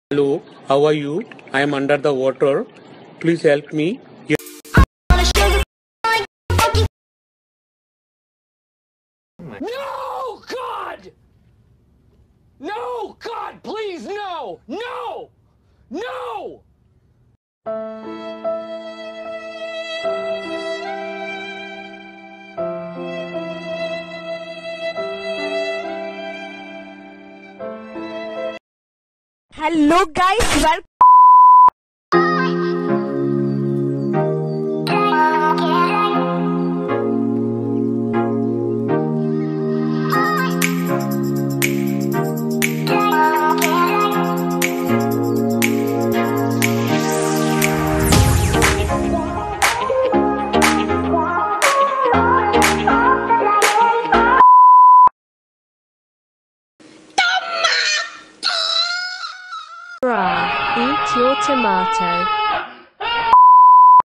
Hello, how are you? I am under the water. Please help me. No, God! No, God, please, no! No! No! Hello guys, welcome. Bruh, eat your tomato.